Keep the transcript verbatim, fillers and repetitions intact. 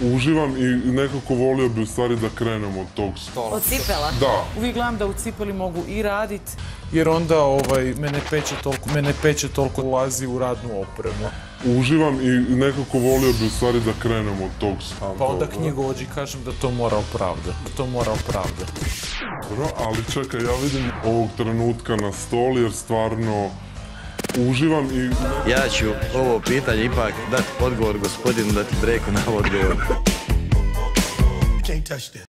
uživam i nekako volio bi u stvari da krenemo od tog stola. Od cipela? Da. Uvijek gledam da u cipeli mogu i radit, jer onda ovaj, me ne peče toliko, me ne peče toliko ulazi u radnu opremu. Uživam i nekako volio bi u stvari da krenemo od tog stola. Pa onda knjigovođi kažem da to mora opravdati, da to mora opravdati. Dobro, ali čekaj, ja vidim ovog trenutka na stol jer stvarno uživam i... Ja ću ovo pitanje ipak dati odgovor gospodinu da ti preko na odgovor.